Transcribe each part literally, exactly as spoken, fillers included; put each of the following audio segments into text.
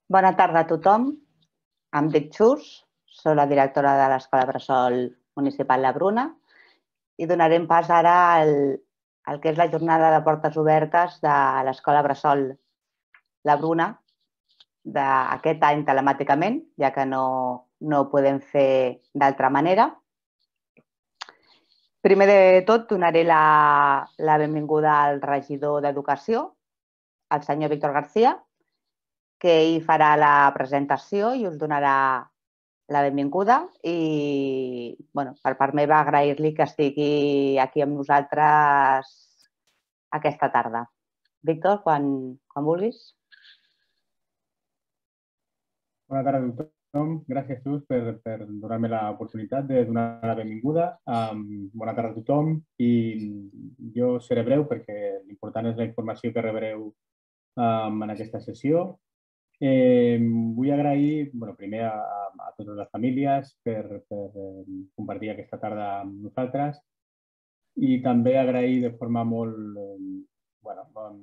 Bona tarda a tothom. Em dic Xus, soc la directora de l'Escola Bressol Municipal La Bruna i donarem pas ara al, al que és la jornada de portes obertes de l'Escola Bressol La Bruna d'aquest any telemàticament, ja que no, no ho podem fer d'altra manera. Primer de tot, donaré la, la benvinguda al regidor d'Educació, el senyor Víctor García, que ell farà la presentació i us donarà la benvinguda i, bueno, per part meva, agrair-li que estigui aquí amb nosaltres aquesta tarda. Víctor, quan, quan vulguis. Bona tarda a tothom. Gràcies, Xus, per, per donar-me l'oportunitat de donar la benvinguda. Um, bona tarda a tothom i jo seré breu perquè l'important és la informació que rebreu um, en aquesta sessió. Eh, vull agrair, bueno, primer a, a totes les famílies per, per eh, compartir aquesta tarda amb nosaltres i també agrair de forma molt, eh, bueno,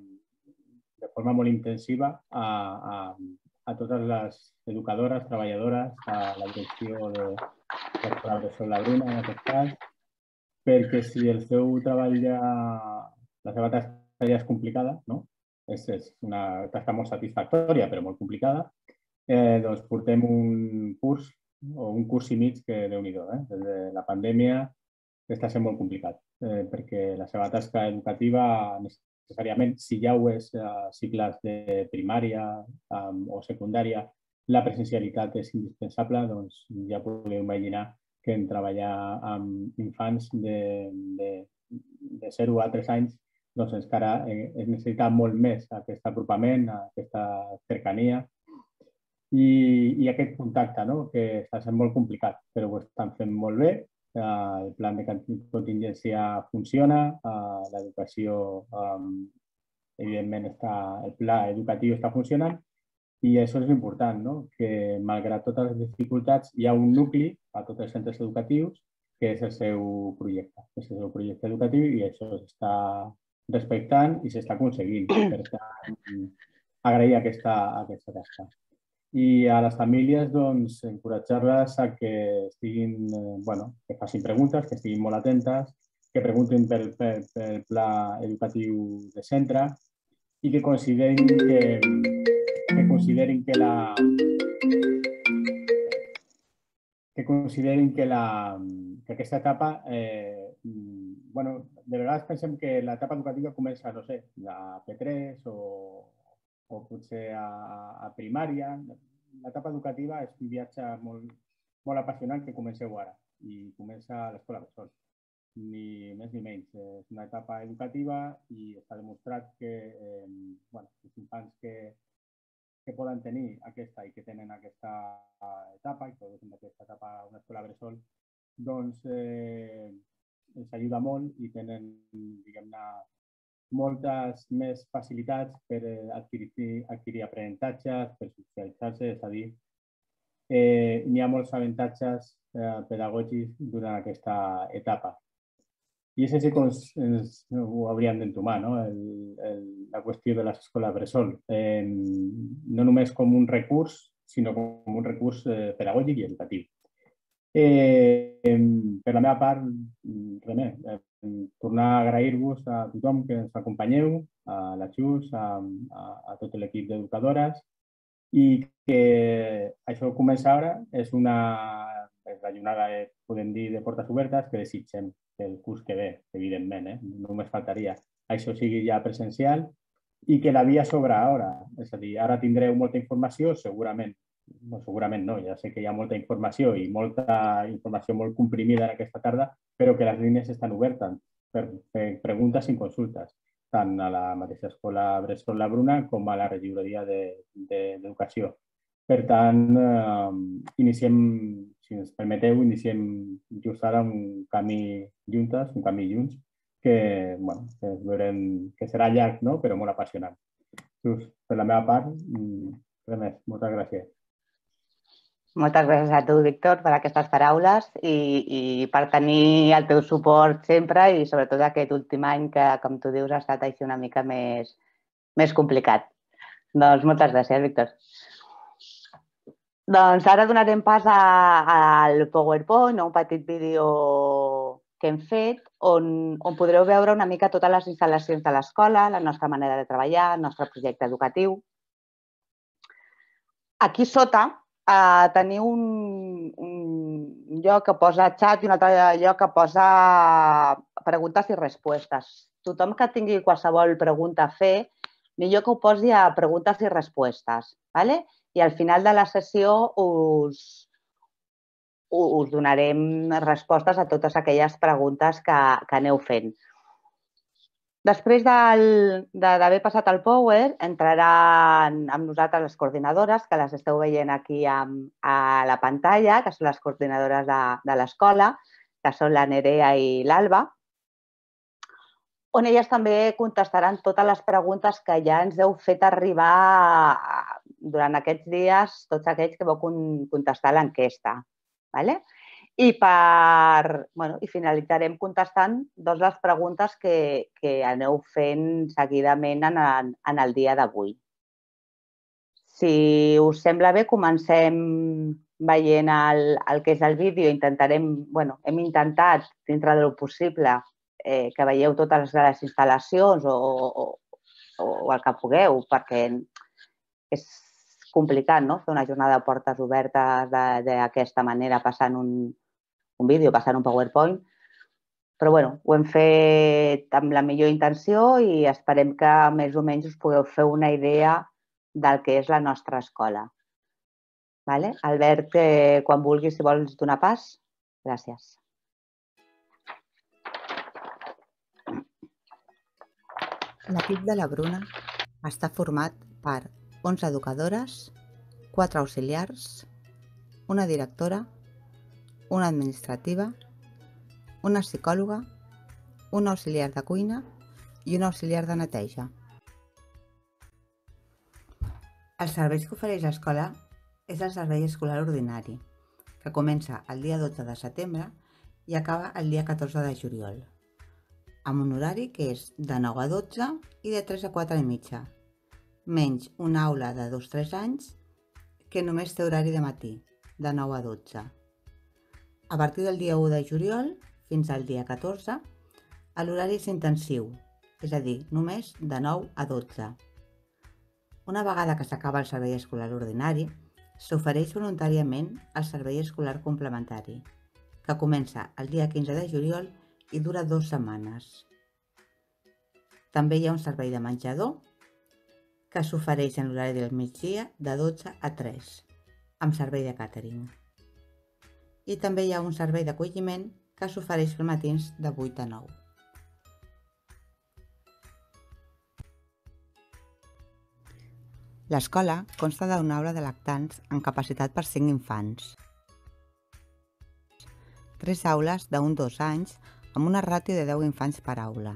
de forma molt intensiva a, a, a totes les educadores, treballadores, a la direcció de l'Escola Bressol La Bruna, en aquest cas, perquè si el seu treball ja, la seva tasca ja és complicada, no? És, és una tasca molt satisfactòria, però molt complicada, eh, doncs portem un curs o un curs i mig que Déu-n'hi-do, eh? Des de la pandèmia està sent molt complicat, eh, perquè la seva tasca educativa necessàriament, si ja ho és a cicles de primària um, o secundària, la presencialitat és indispensable, doncs ja podeu imaginar que en treballar amb infants de, de, de zero a tres anys doncs encara es necessita molt més aquest apropament, aquesta cercania i, i aquest contacte, no? Que està sent molt complicat, però ho estan fent molt bé. El plan de contingència funciona, l'educació, evidentment, està, el pla educatiu està funcionant i això és important, no? Que malgrat totes les dificultats hi ha un nucli a tots els centres educatius que és el seu projecte, és el seu projecte educatiu i això està respectant i s'està aconseguint. Per tant, agrair aquesta, aquesta tasca. I a les famílies, doncs, encoratjar-les a que estiguin, eh, bueno, que facin preguntes, que estiguin molt atentes, que preguntin pel, pel, pel pla educatiu de centre i que considerin que, que considerin que la que considerin que, la, que aquesta etapa, eh, bueno, de vegades pensem que l'etapa educativa comença, no sé, a P tres o, o potser a, a primària. L'etapa educativa és un viatge molt, molt apassionant que comenceu ara i comença a l'Escola Bressol. Ni més ni menys. És una etapa educativa i està demostrat que eh, bueno, els infants que que poden tenir aquesta i que tenen aquesta etapa i produeixen aquesta etapa a una escola bressol, doncs eh, ens ajuda molt i tenen, diguem-ne, moltes més facilitats per adquirir, adquirir aprenentatges, per socialitzar-se, és a dir, eh, n'hi ha molts avantatges eh, pedagògics durant aquesta etapa. I això sí que ens, ens, ho hauríem d'entomar, no? el, el, la qüestió de l'escola bressol. Eh, no només com un recurs, sinó com un recurs eh, pedagògic i educatiu. Eh, eh, per la meva part, res més. Eh, tornar a agrair-vos a tothom que ens acompanyeu, a la Xus, a, a, a tot l'equip d'educadores, i que això comença ara. És una és la jornada, eh, podem dir, de portes obertes que desitgem el curs que ve, evidentment, eh? Només faltaria. Això sigui ja presencial i que la via s'obre ara. És a dir, ara tindreu molta informació, segurament, no, segurament no, ja sé que hi ha molta informació i molta informació molt comprimida en aquesta tarda, però que les línies estan obertes per, per preguntes i consultes, tant a la mateixa escola Bressol La Bruna com a la regidoria d'Educació. Per tant, eh, iniciem, si ens permeteu, iniciem just ara un camí juntes, un camí junts, que, bueno, que veurem que serà llarg, no? Però molt apassionant. Just, per la meva part, res més. Moltes gràcies. Moltes gràcies a tu, Víctor, per aquestes paraules i, i per tenir el teu suport sempre i sobretot aquest últim any que, com tu dius, ha estat així una mica més, més complicat. Doncs moltes gràcies, Víctor. Doncs ara donarem pas al PowerPoint, a un petit vídeo que hem fet, on, on podreu veure una mica totes les instal·lacions de l'escola, la nostra manera de treballar, el nostre projecte educatiu. Aquí sota eh, teniu un, un lloc que posa xat i un altre lloc que posa preguntes i respostes. Tothom que tingui qualsevol pregunta a fer, millor que ho posi a preguntes i respostes, ¿vale? I al final de la sessió us, us donarem respostes a totes aquelles preguntes que, que aneu fent. Després d'haver passat el Power, entraran amb nosaltres les coordinadores, que les esteu veient aquí a, a la pantalla, que són les coordinadores de, de l'escola, que són la Nerea i l'Alba, on elles també contestaran totes les preguntes que ja ens heu fet arribar durant aquests dies, tots aquells que vau contestar l'enquesta. ¿Vale? I, per, bueno, i finalitzarem contestant doncs, les preguntes que, que aneu fent seguidament en el, en el dia d'avui. Si us sembla bé, comencem veient el, el que és el vídeo. Intentarem, bueno, hem intentat, dintre del possible, eh, que veieu totes les instal·lacions o, o, o el que pugueu, perquè és complicat, no?, fer una jornada de portes obertes d'aquesta manera, passant un, un vídeo, passant un PowerPoint, però bueno, ho hem fet amb la millor intenció i esperem que més o menys us pugueu fer una idea del que és la nostra escola. Vale? Albert, eh, quan vulguis, si vols donar pas. Gràcies. L'equip de la Bruna està format per onze educadores, quatre auxiliars, una directora, una administrativa, una psicòloga, un auxiliar de cuina i un auxiliar de neteja. Els serveis que ofereix l'escola és el servei escolar ordinari, que comença el dia dotze de setembre i acaba el dia catorze de juliol, amb un horari que és de nou a dotze i de tres a quatre i mitja, menys una aula de dos a tres anys que només té horari de matí, de nou a dotze. A partir del dia u de juliol fins al dia catorze, l'horari és intensiu, és a dir, només de nou a dotze. Una vegada que s'acaba el servei escolar ordinari, s'ofereix voluntàriament el servei escolar complementari, que comença el dia quinze de juliol i dura dues setmanes. També hi ha un servei de menjador que s'ofereix en l'horari del migdia de dotze a tres, amb servei de càtering. I també hi ha un servei d'acolliment que s'ofereix els matins de vuit a nou. L'escola consta d'una aula de lactants amb capacitat per cinc infants, tres aules d'un a dos anys amb una ràtio de deu infants per aula,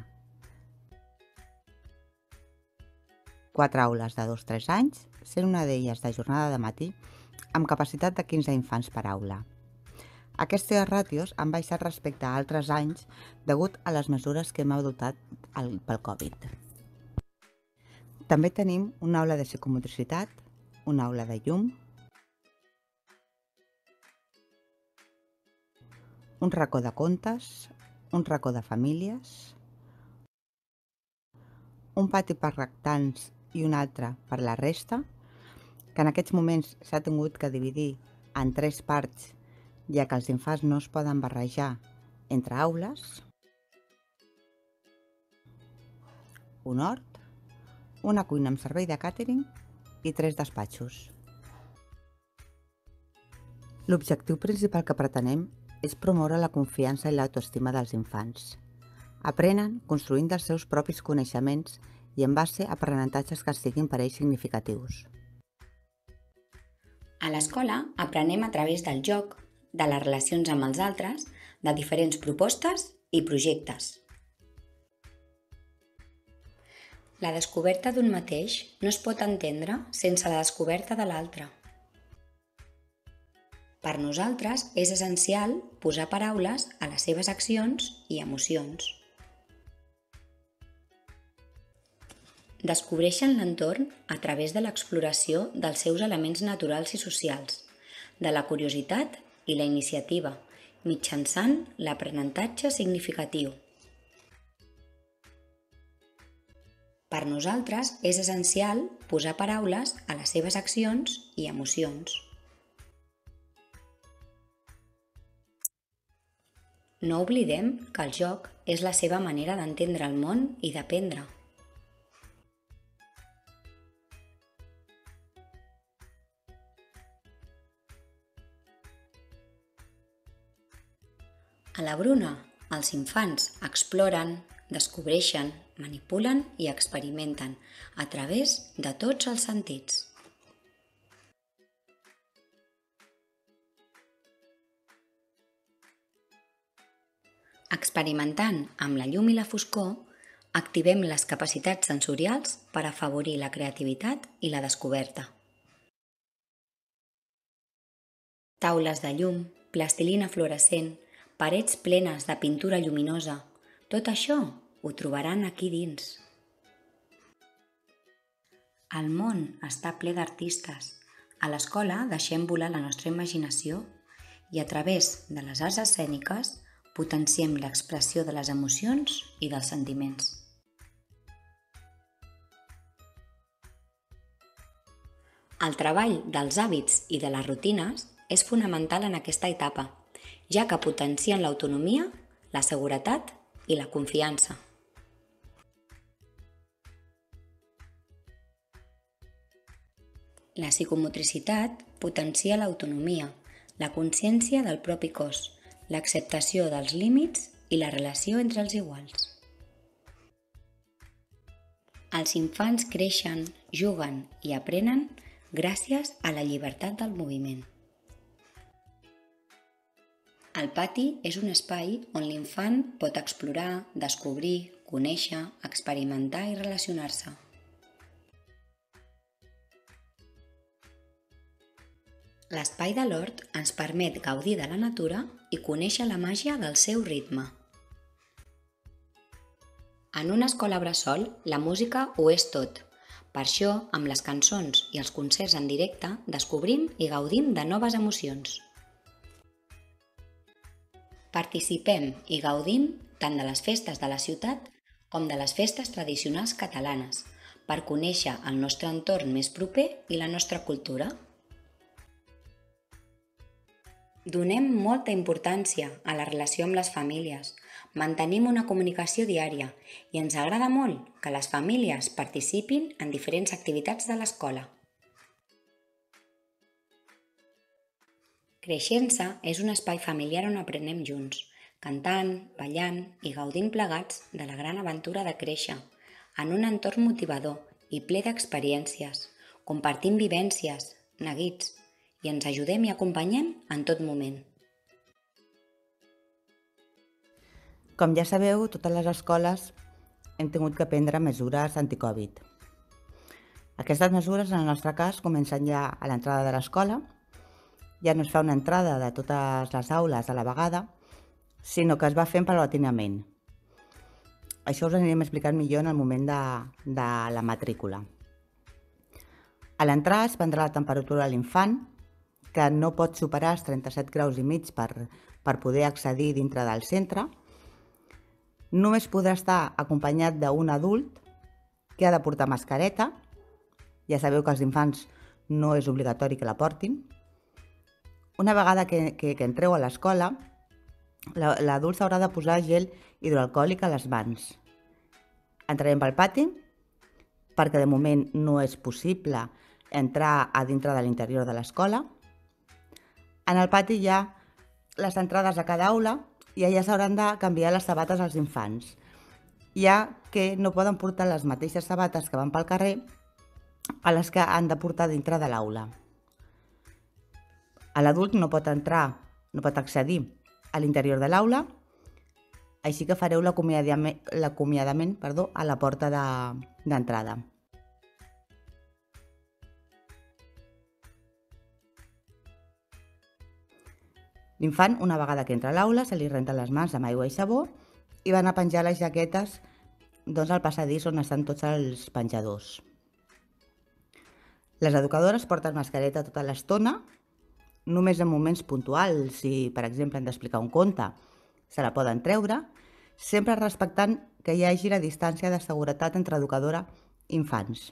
quatre aules de dos a tres anys, sent una d'elles de jornada de matí, amb capacitat de quinze infants per aula. Aquestes ràtios han baixat respecte a altres anys degut a les mesures que hem adoptat pel Covid. També tenim una aula de psicomotricitat, una aula de llum, un racó de contes, un racó de famílies, un pati per lactants i un altre per la resta, que en aquests moments s'ha tingut que dividir en tres parts, ja que els infants no es poden barrejar entre aules, un hort, una cuina amb servei de càtering i tres despatxos. L'objectiu principal que pretenem és promoure la confiança i l'autoestima dels infants. Aprenen construint dels seus propis coneixements i en base a aprenentatges que siguin per ells significatius. A l'escola aprenem a través del joc, de les relacions amb els altres, de diferents propostes i projectes. La descoberta d'un mateix no es pot entendre sense la descoberta de l'altre. Per nosaltres és essencial posar paraules a les seves accions i emocions. Descobreixen l'entorn a través de l'exploració dels seus elements naturals i socials, de la curiositat i la iniciativa, mitjançant l'aprenentatge significatiu. Per nosaltres és essencial posar paraules a les seves accions i emocions. No oblidem que el joc és la seva manera d'entendre el món i d'aprendre. A la Bruna, els infants exploren, descobreixen, manipulen i experimenten a través de tots els sentits. Experimentant amb la llum i la foscor, activem les capacitats sensorials per afavorir la creativitat i la descoberta. Taules de llum, plastilina fluorescent, parets plenes de pintura lluminosa, tot això ho trobaran aquí dins. El món està ple d'artistes. A l'escola deixem volar la nostra imaginació i a través de les arts escèniques potenciem l'expressió de les emocions i dels sentiments. El treball dels hàbits i de les rutines és fonamental en aquesta etapa, ja que potencien l'autonomia, la seguretat i la confiança. La psicomotricitat potencia l'autonomia, la consciència del propi cos, l'acceptació dels límits i la relació entre els iguals. Els infants creixen, juguen i aprenen gràcies a la llibertat del moviment. El pati és un espai on l'infant pot explorar, descobrir, conèixer, experimentar i relacionar-se. L'espai de l'hort ens permet gaudir de la natura i conèixer la màgia del seu ritme. En una escola bressol, la música ho és tot. Per això, amb les cançons i els concerts en directe, descobrim i gaudim de noves emocions. Participem i gaudim tant de les festes de la ciutat com de les festes tradicionals catalanes, per conèixer el nostre entorn més proper i la nostra cultura. Donem molta importància a la relació amb les famílies, mantenim una comunicació diària i ens agrada molt que les famílies participin en diferents activitats de l'escola. Creixença és un espai familiar on aprenem junts, cantant, ballant i gaudint plegats de la gran aventura de créixer, en un entorn motivador i ple d'experiències, compartint vivències, neguits, i ens ajudem i acompanyem en tot moment. Com ja sabeu, totes les escoles hem tingut que prendre mesures anti-Covid. Aquestes mesures, en el nostre cas, comencen ja a l'entrada de l'escola. Ja no es fa una entrada de totes les aules a la vegada, sinó que es va fent paulatinament. Això us anirem explicant millor en el moment de, de la matrícula. A l'entrar es prendrà la temperatura a l'infant, que no pot superar els trenta-set graus i mig per, per poder accedir dintre del centre. Només podrà estar acompanyat d'un adult que ha de portar mascareta. Ja sabeu que els infants no és obligatori que la portin. Una vegada que, que, que entreu a l'escola, l'adult s'haurà de posar gel hidroalcohòlic a les mans. Entrarem pel pati, perquè de moment no és possible entrar a dintre de l'interior de l'escola. En el pati hi ha les entrades a cada aula i allà s'hauran de canviar les sabates als infants, ja que no poden portar les mateixes sabates que van pel carrer a les que han de portar dintre de l'aula. L'adult no pot entrar, no pot accedir a l'interior de l'aula, així que fareu l'acomiadament perdó, a la porta d'entrada. L'infant, una vegada que entra a l'aula, se li renta les mans amb aigua i sabó i van a penjar les jaquetes doncs, al passadís on estan tots els penjadors. Les educadores porten mascareta tota l'estona, només en moments puntuals, si per exemple han d'explicar un conte, se la poden treure, sempre respectant que hi hagi la distància de seguretat entre educadora i infants.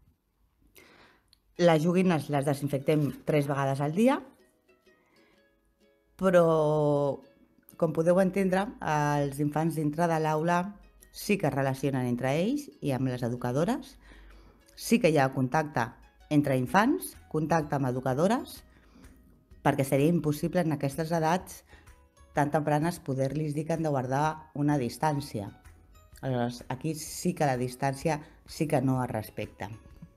Les joguines les desinfectem tres vegades al dia, però, com podeu entendre, els infants dintre de l'aula sí que es relacionen entre ells i amb les educadores, sí que hi ha contacte entre infants, contacte amb educadores, perquè seria impossible en aquestes edats tan tempranes poder-los dir que han de guardar una distància. Aleshores, aquí sí que la distància sí que no es respecta.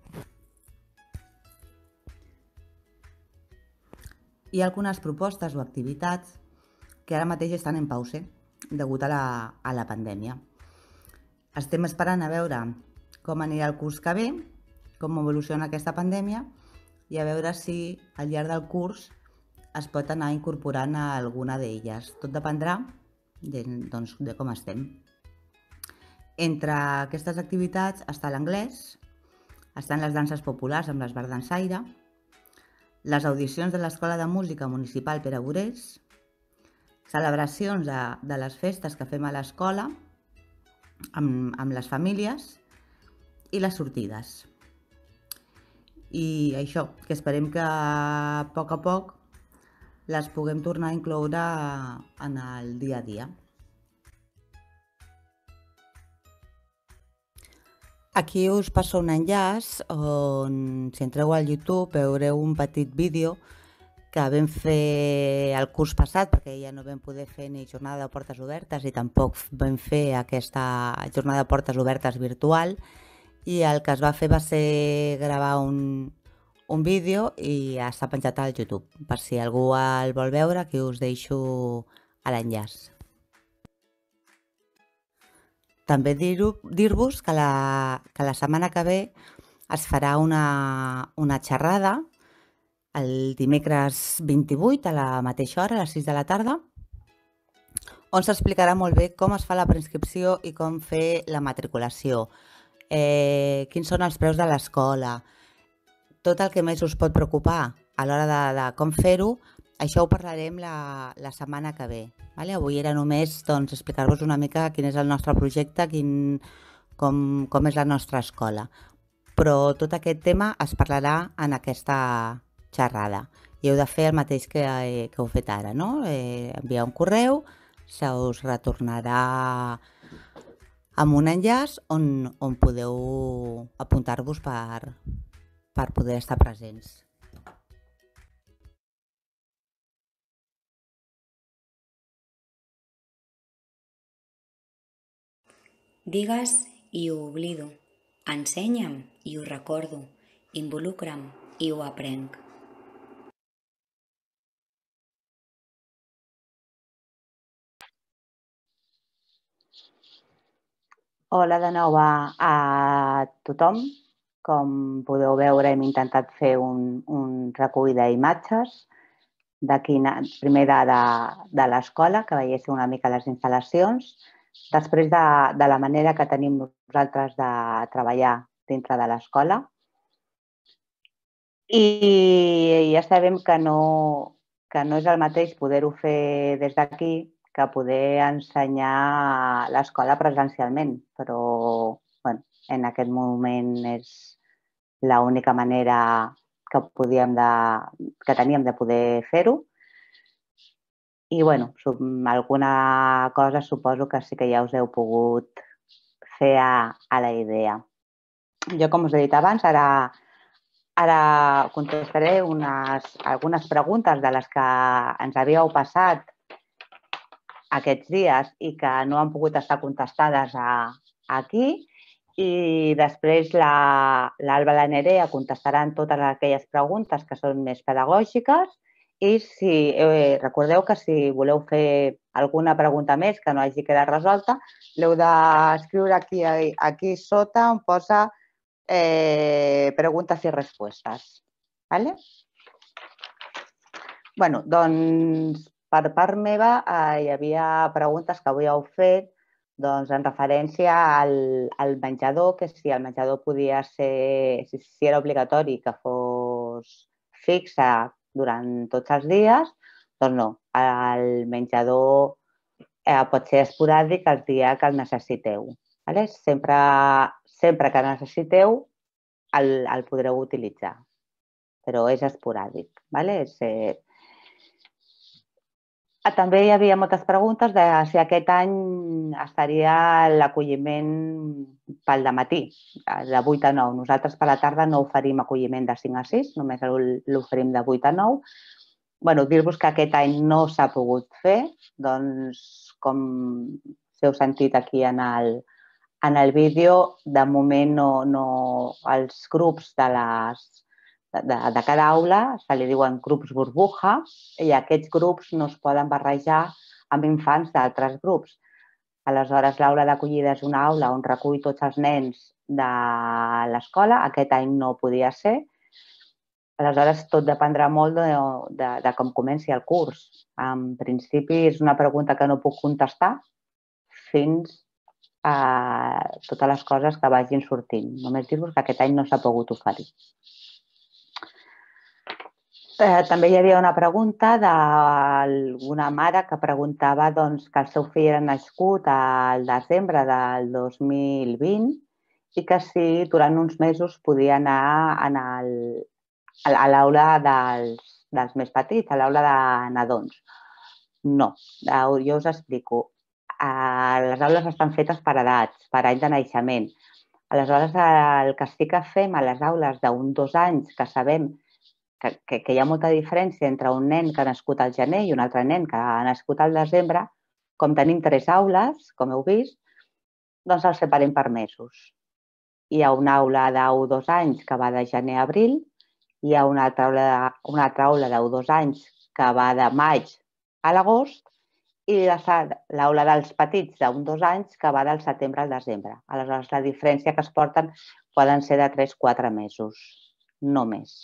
Hi ha algunes propostes o activitats que ara mateix estan en pause degut a la, a la pandèmia. Estem esperant a veure com anirà el curs que ve, com evoluciona aquesta pandèmia i a veure si al llarg del curs es pot anar incorporant a alguna d'elles. Tot dependrà de, doncs, de com estem. Entre aquestes activitats està l'anglès, estan les danses populars amb l'Esbart Dansaire, les audicions de l'Escola de Música Municipal Pere Burés, celebracions de, de les festes que fem a l'escola amb, amb les famílies i les sortides. I això, que esperem que a poc a poc les puguem tornar a incloure en el dia a dia. Aquí us passo un enllaç on, si entreu al YouTube, veureu un petit vídeo que vam fer el curs passat, perquè ja no vam poder fer ni jornada de portes obertes i tampoc vam fer aquesta jornada de portes obertes virtual, i el que es va fer va ser gravar un, un vídeo i està penjat al YouTube. Per si algú el vol veure, aquí us deixo l'enllaç. També dir-vos que, la, que la setmana que ve es farà una, una xerrada el dimecres vint-i-vuit a la mateixa hora, a les sis de la tarda, on s'explicarà molt bé com es fa la preinscripció i com fer la matriculació, eh, quins són els preus de l'escola, tot el que més us pot preocupar a l'hora de, de com fer-ho. Això ho parlarem la, la setmana que ve. Vale? Avui era només doncs, explicar-vos una mica quin és el nostre projecte, quin, com, com és la nostra escola. Però tot aquest tema es parlarà en aquesta xerrada. I heu de fer el mateix que, eh, que heu fet ara, no? Eh, enviar un correu, se us retornarà amb un enllaç on, on podeu apuntar-vos per, per poder estar presents. Digues i ho oblido, ensenya'm i ho recordo, involucra'm i ho aprenc. Hola de nou a, a tothom. Com podeu veure, hem intentat fer un, un recull d'imatges de quina, primer de, de, de l'escola, que veiéssiu una mica les instal·lacions, després de, de la manera que tenim nosaltres de treballar dintre de l'escola. I ja sabem que no, que no és el mateix poder-ho fer des d'aquí que poder ensenyar l'escola presencialment, però bueno, en aquest moment és l'única manera que, podíem de, que teníem de poder fer-ho. I bueno, alguna cosa suposo que sí que ja us heu pogut fer a, a la idea. Jo, com us he dit abans, ara, ara contestaré unes, algunes preguntes de les que ens havíeu passat aquests dies i que no han pogut estar contestades a, aquí, i després l'Alba i la Nerea contestaran totes aquelles preguntes que són més pedagògiques. I si, eh, recordeu que si voleu fer alguna pregunta més que no hagi quedat resolta, l'heu d'escriure aquí, aquí sota on posa eh, preguntes i respostes. Vale? Bueno, doncs, per part meva, eh, hi havia preguntes que avui heu fet doncs, en referència al, al menjador, que si el menjador podia ser, si, si era obligatori que fos fixe durant tots els dies, doncs no, el menjador eh, pot ser esporàdic el dia que el necessiteu. Vale? Sempre, sempre que necessiteu el, el podreu utilitzar, però és esporàdic. Vale? És, eh... També hi havia moltes preguntes de si aquest any estaria l'acolliment pel dematí, de vuit a nou. Nosaltres per la tarda no oferim acolliment de cinc a sis, només l'oferim de vuit a nou. Bueno, dir-vos que aquest any no s'ha pogut fer, doncs, com si heu sentit aquí en el, en el vídeo, de moment no, no, els grups de, les, de, de cada aula se li diuen grups burbuja i aquests grups no es poden barrejar amb infants d'altres grups. Aleshores, l'aula d'acollida és una aula on recull tots els nens de l'escola. Aquest any no podia ser. Aleshores, tot dependrà molt de, de, de com comenci el curs. En principi, és una pregunta que no puc contestar fins a totes les coses que vagin sortint. Només dir-vos que aquest any no s'ha pogut oferir. Eh, també hi havia una pregunta d'alguna mare que preguntava doncs, que el seu fill era nascut al desembre del dos mil vint i que si durant uns mesos podia anar en el, a l'aula dels, dels més petits, a l'aula de nadons. No, jo us explico. Les aules estan fetes per edats, per any de naixement. Aleshores, el que sí que fem a les aules d'un dos anys, que sabem que, que, que hi ha molta diferència entre un nen que ha nascut al gener i un altre nen que ha nascut al desembre, com tenim tres aules, com heu vist, doncs els separem per mesos. Hi ha una aula d'un dos anys que va de gener a abril, hi ha una altra aula, una altra aula d'un dos anys que va de maig a l'agost i l'aula dels petits d'un dos anys que va del setembre al desembre. Aleshores, la diferència que es porten poden ser de tres a quatre mesos, no més.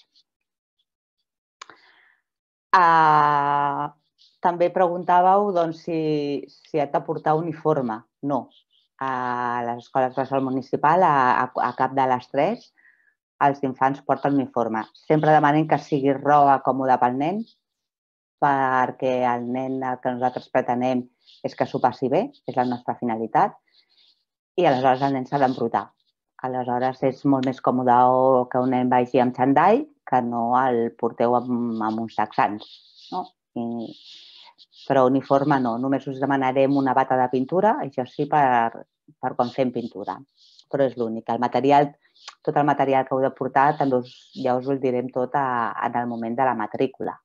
Uh, també preguntàveu doncs, si, si ha de portar uniforme. No. A les escoles bressol municipal, a, a, a cap de les tres, els infants porten uniforme. Sempre demanen que sigui roba còmoda pel nen, perquè el nen el que nosaltres pretenem és que s'ho passi bé, és la nostra finalitat, i aleshores el nen s'ha d'embrutar. Aleshores és molt més còmode que un nen vagi amb xandall que no el porteu amb, amb uns texans. No? I, però uniforme no, només us demanarem una bata de pintura, això sí, per, per quan fem pintura. Però és l'únic. El material, tot el material que heu de portar també us, ja us ho direm tot a, en el moment de la matrícula.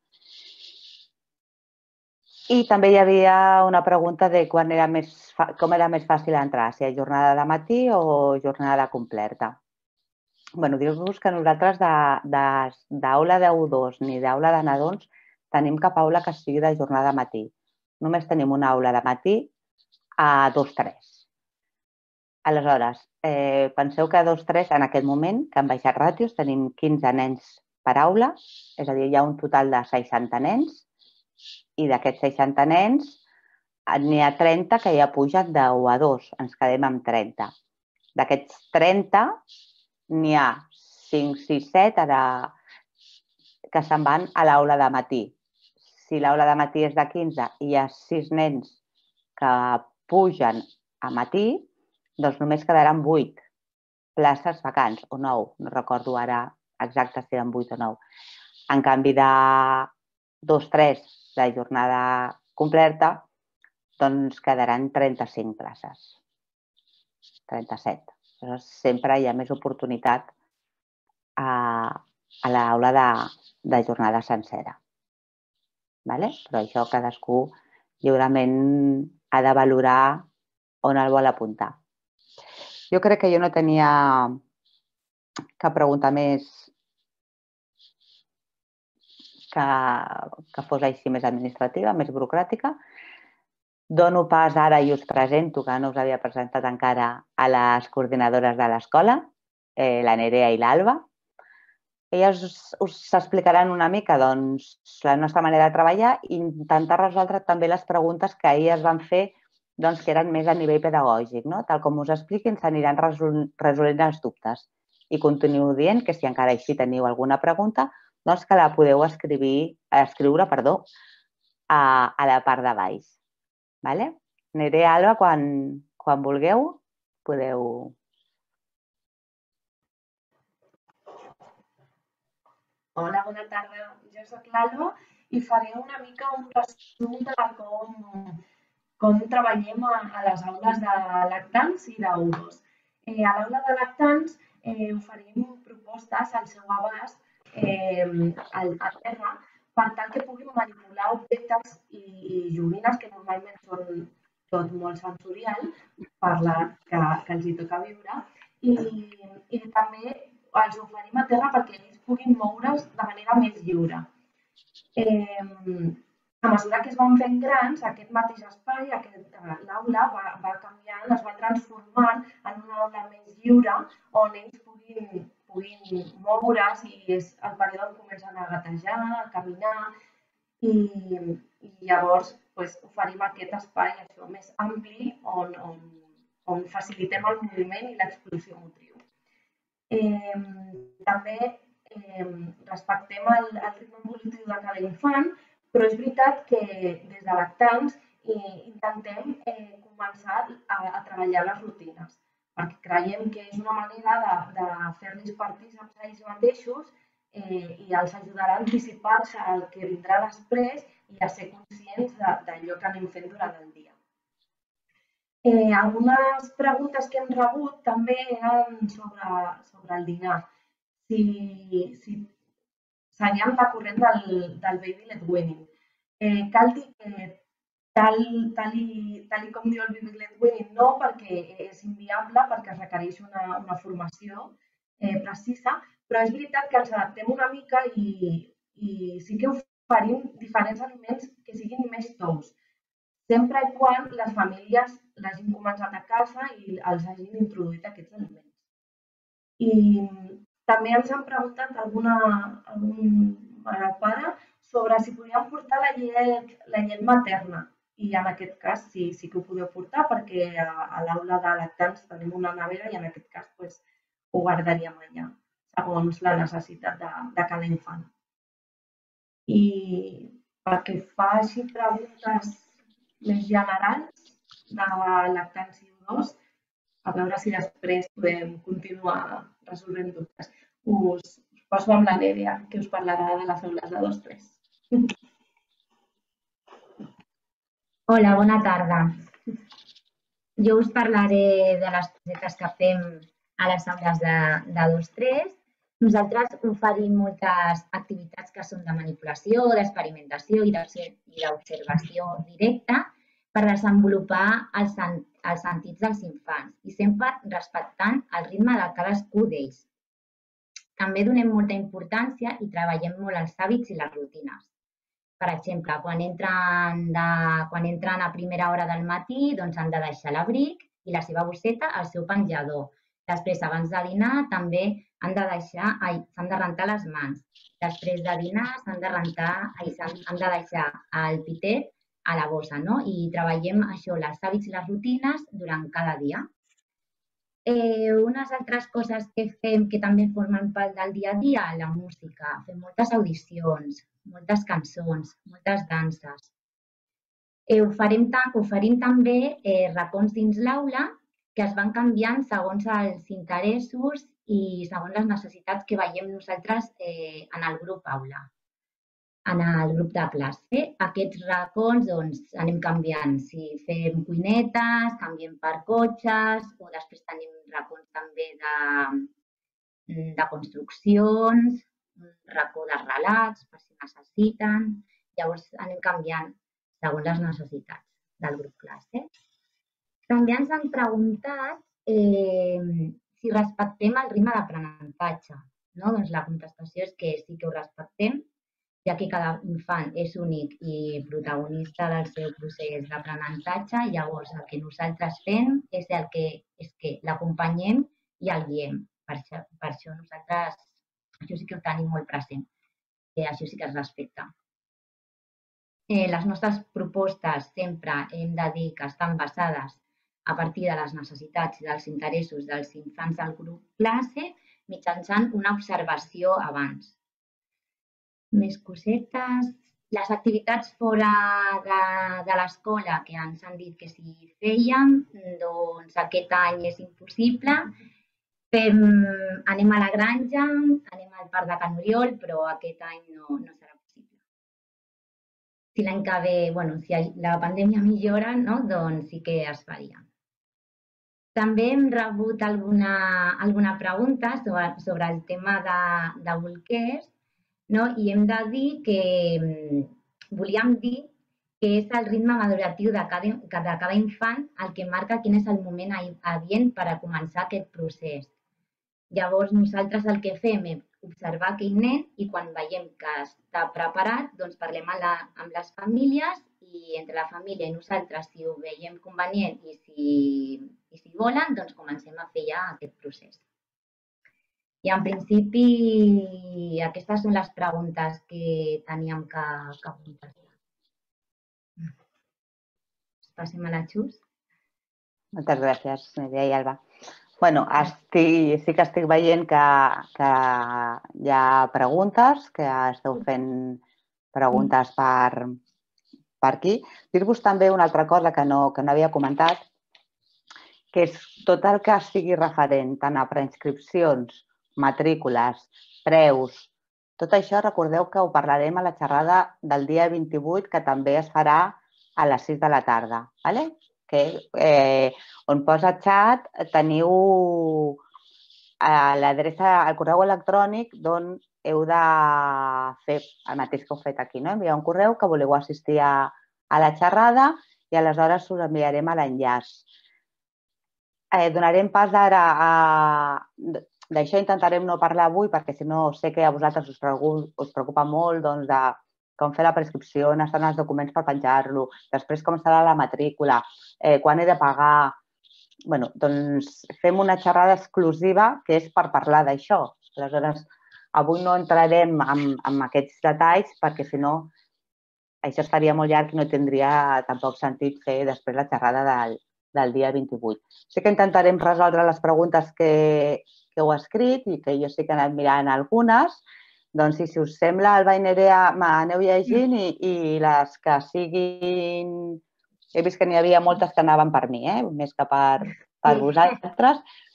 I també hi havia una pregunta de quan era més, com era més fàcil entrar, si és jornada de matí o jornada completa. Bueno, dir-vos que nosaltres d'aula de u dos ni d'aula de nadons tenim cap aula que sigui de jornada de matí. Només tenim una aula de matí a dos tres. Aleshores, eh, penseu que a dos tres, en aquest moment, que han baixat ràtios, tenim quinze nens per aula, és a dir, hi ha un total de seixanta nens, i d'aquests seixanta nens n'hi ha trenta que ja pugen d'u a dos, ens quedem amb trenta. D'aquests trenta n'hi ha cinc, sis, set ara que se'n van a l'aula de matí. Si l'aula de matí és de quinze i hi ha sis nens que pugen a matí, doncs només quedaran vuit places vacants, o nou, no recordo ara exacte si eren vuit o nou. En canvi de dos tres de jornada completa, doncs quedaran trenta-cinc places. trenta-set. Llavors, sempre hi ha més oportunitat a, a l'aula de, de jornada sencera. Vale? Però això cadascú lliurement ha de valorar on el vol apuntar. Jo crec que jo no tenia cap pregunta més que, que fos així més administrativa, més burocràtica. Dono pas ara i us presento, que no us havia presentat encara, a les coordinadores de l'escola, eh, la Nerea i l'Alba. Elles us, us explicaran una mica doncs, la nostra manera de treballar i intentar resoldre també les preguntes que elles van fer doncs, que eren més a nivell pedagògic. No? Tal com us expliquin, s'aniran resolent els dubtes. I continuo dient que si encara així teniu alguna pregunta, doncs que la podeu escriure, escriure perdó, a, a la part de baix. Vale? Nerea, Alba, quan, quan vulgueu, podeu... Hola, bona tarda. Jo soc l'Alba i faré una mica un resum de com, com treballem a, a les aules de lactants i d'U dos. Eh, a l'aula de lactants eh, oferim propostes al seu abast eh, al, a terra per tal que puguin manipular objectes i, i joguines que normalment són tot molt sensorial per l'edat que, que els hi toca viure i, i també els oferim a terra perquè ells puguin moure's de manera més lliure. Eh, a mesura que es van fent grans, aquest mateix espai, l'aula va, va canviant, es va transformant en una aula més lliure on ells puguin, puguin moure's i és el període on comencen a gatejar, a caminar i, i llavors pues, oferim aquest espai això, més ampli on, on, on facilitem el moviment i l'explosió motriu. Eh, també eh, respectem el, el ritme evolutiu de cada infant, però és veritat que des de lactants eh, intentem eh, començar a, a treballar les rutines, perquè creiem que és una manera de, de fer-los partícips ells mateixos eh, i els ajudarà a anticipar-se al que vindrà després i a ser conscients d'allò que anem fent durant el dia. Eh, algunes preguntes que hem rebut també eren sobre, sobre el dinar. Si, si seguíem la corrent del, del baby led weaning. Eh, cal dir que tal, tal, i, tal i com diu el baby led weaning no, perquè és inviable, perquè es requereix una, una formació eh, precisa, però és veritat que ens adaptem una mica i, i sí que oferim diferents aliments que siguin més tous, sempre i quan les famílies l'hagin començat a casa i els hagin introduït aquests aliments. I també ens han preguntat alguna, algun mare o pare sobre si podíem portar la llet, la llet materna. I en aquest cas sí, sí que ho podeu portar perquè a, a l'aula de lactants tenim una nevera i en aquest cas pues, ho guardaríem allà, segons la necessitat de, de cada infant. I pel que fa així preguntes més generals de lactants i U dos, a veure si després podem continuar resolvent dubtes. Us poso amb la Nerea, que us parlarà de les aules de dos tres. Hola, bona tarda. Jo us parlaré de les cosetes que fem a les aules de, de dos tres. Nosaltres oferim moltes activitats que són de manipulació, d'experimentació i d'observació directa per desenvolupar els, els sentits dels infants i sempre respectant el ritme de cadascú d'ells. També donem molta importància i treballem molt els hàbits i les rutines. Per exemple, quan entren, de, quan entren a primera hora del matí, doncs han de deixar l'abric i la seva bosseta al seu penjador. Després, abans de dinar, també han de deixar, s'han de rentar les mans. Després de dinar, s'han de rentar, han de deixar el pitet a la bossa, no? I treballem això, els hàbits i les rutines durant cada dia. Eh, unes altres coses que fem que també formen part del dia a dia, la música. Fem moltes audicions, moltes cançons, moltes danses. Eh, oferim, oferim també eh, racons dins l'aula que es van canviant segons els interessos i segons les necessitats que veiem nosaltres eh, en el grup aula, en el grup de classe. Aquests racons doncs, anem canviant. Si fem cuinetes, canviem per cotxes, o després tenim racons també de, de construccions, un racó de relats, per si necessiten. Llavors anem canviant segons les necessitats del grup classe. També ens han preguntat eh, si respectem el ritme d'aprenentatge. No? Doncs la contestació és que sí que ho respectem, ja que cada infant és únic i protagonista del seu procés d'aprenentatge. Llavors, el que nosaltres fem és, el que, és que l'acompanyem i el guiem. Per això, per això nosaltres això sí que ho tenim molt present, que això sí que es respecta. Eh, les nostres propostes sempre hem de dir que estan basades a partir de les necessitats i dels interessos dels infants del grup classe mitjançant una observació abans. Més cosetes. Les activitats fora de, de l'escola, que ens han dit que si fèiem, doncs aquest any és impossible. Fem, anem a la granja, anem al parc de Can Oriol, però aquest any no, no serà possible. Si l'any que ve, bueno, si la pandèmia millora, no, doncs sí que es faria. També hem rebut alguna, alguna pregunta sobre, sobre el tema de, de bolquers, no? I hem de dir que volíem dir que és el ritme maduratiu de cada, de cada infant el que marca quin és el moment adient per a començar aquest procés. Llavors, nosaltres el que fem és observar aquell nen i quan veiem que està preparat, doncs parlem amb, la, amb les famílies i entre la família i nosaltres, si ho veiem convenient i si, i si volen, doncs comencem a fer ja aquest procés. I en principi, aquestes són les preguntes que teníem que, que contestar. Passem a la Xus. Moltes gràcies, Núria i Alba. Bueno, estic, sí que estic veient que, que hi ha preguntes, que esteu fent preguntes per, per aquí. Dir-vos també una altra cosa que no, que no havia comentat, que és tot el que sigui referent tant a preinscripcions, matrícules, preus, tot això recordeu que ho parlarem a la xerrada del dia vint-i-vuit, que també es farà a les sis de la tarda, d'acord? Que, eh, on posa xat teniu l'adreça, el correu electrònic d'on heu de fer el mateix que heu fet aquí, no? Enviar un correu que voleu assistir a, a la xerrada i aleshores us enviarem l'enllaç. Eh, donarem pas ara a... D'això intentarem no parlar avui perquè si no sé que a vosaltres us preocupa, us preocupa molt doncs, de com fer la prescripció, on estan els documents per penjar-lo, després com serà la matrícula, eh, quan he de pagar... Bé, doncs fem una xerrada exclusiva que és per parlar d'això. Aleshores, avui no entrarem en, en aquests detalls perquè si no això es faria molt llarg i no tindria tampoc sentit fer després la xerrada del, del dia vint-i-vuit. Sí que intentarem resoldre les preguntes que, que heu escrit i que jo sí que he anat mirant algunes. Doncs, si us sembla, Alba i Nerea, aneu llegint i, i les que siguin... He vist que n'hi havia moltes que anaven per mi, eh? Més que per, per vosaltres.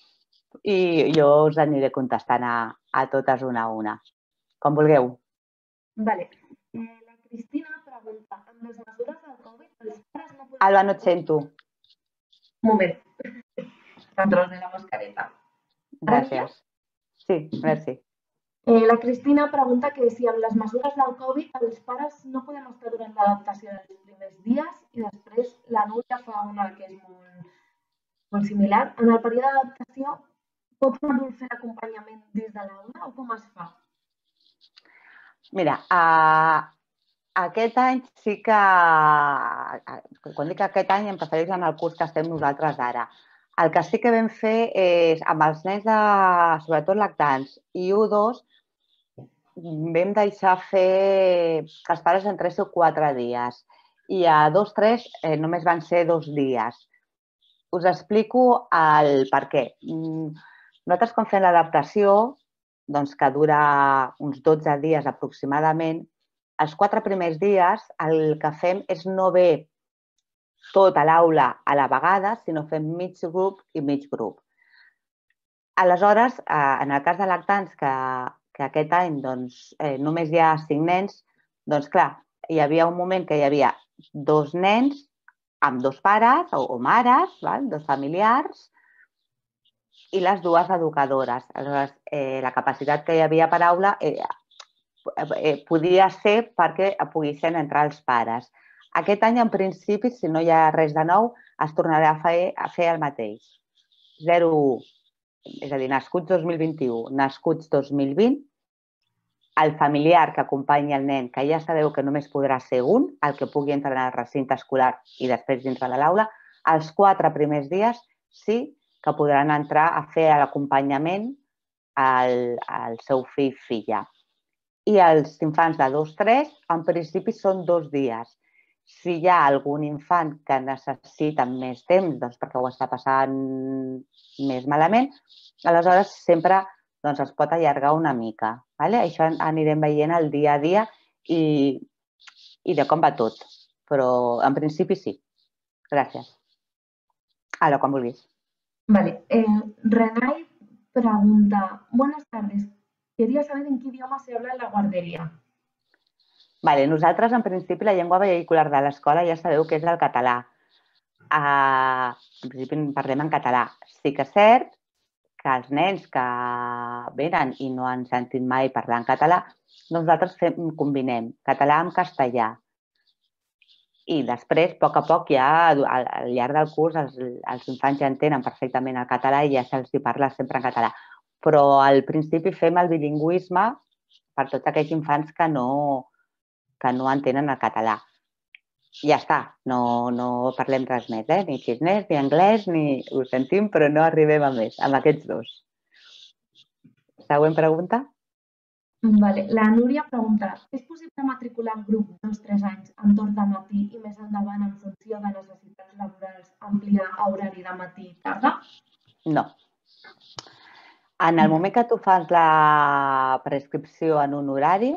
I jo us aniré contestant a, a totes una a una. Com vulgueu. Vale. Eh, la Cristina pregunta, amb les mesures del Covid, els pares no poden... Alba, no et sento. Un moment. Control de la mascareta. Gràcies. Sí, merci. Eh, la Cristina pregunta que si amb les mesures del Covid els pares no podem estar durant l'adaptació dels primers dies i després la Núria fa una que és molt, molt similar. En el període d'adaptació pot un adult fer l'acompanyament des de l'aula o com es fa? Mira, uh, aquest any sí que... Quan dic aquest any em refereix en el curs que estem nosaltres ara. El que sí que vam fer és, amb els nens, de, sobretot lactants, i u dos, vam deixar fer que els pares entressin quatre dies. I a dos tres eh, només van ser dos dies. Us explico el per què. Nosaltres, quan fem l'adaptació, doncs, que dura uns dotze dies aproximadament, els quatre primers dies el que fem és no ve tota l'aula a la vegada, sinó fem mig grup i mig grup. Aleshores, en el cas de lactants, que, que aquest any doncs, eh, només hi ha cinc nens, doncs clar, hi havia un moment que hi havia dos nens amb dos pares o, o mares, val? Dos familiars, i les dues educadores. Aleshores, eh, la capacitat que hi havia per aula eh, eh, podia ser perquè poguessin entrar els pares. Aquest any, en principi, si no hi ha res de nou, es tornarà a fer, a fer el mateix. zero u, és a dir, nascuts dos mil vint-i-u, nascuts dos mil vint, el familiar que acompanyi el nen, que ja sabeu que només podrà ser un, el que pugui entrar en el recinte escolar i després dintre de l'aula, els quatre primers dies sí que podran entrar a fer l'acompanyament al, al seu fill o filla. I els infants de dos tres, en principi, són dos dies. Si hi ha algun infant que necessita més temps, doncs perquè ho està passant més malament, aleshores sempre doncs es pot allargar una mica. Això anirem veient el dia a dia i de com va tot. Però en principi sí. Gràcies. Ara, quan vulguis. Vale. Eh, Renay pregunta, buenas tardes, quería saber en qué idioma se habla en la guardería. Vale, nosaltres, en principi, la llengua vehicular de l'escola ja sabeu que és el català. Uh, en principi parlem en català. Sí que és cert que els nens que venen i no han sentit mai parlar en català, nosaltres fem, combinem català amb castellà. I després, a poc a poc, ja al llarg del curs, els, els infants ja entenen perfectament el català i ja se'ls parla sempre en català. Però al principi fem el bilingüisme per tots aquells infants que no, que no entenen el català. Ja està, no, no parlem res més, eh? Ni xinès, ni anglès, ni... Ho sentim, però no arribem a més, amb aquests dos. Següent pregunta. Vale. La Núria pregunta, és possible matricular el grup dos tres anys en torn de matí i més endavant en funció de necessitats laborals ampliar a horari de matí i tarda? No. En el moment que tu fas la prescripció en un horari,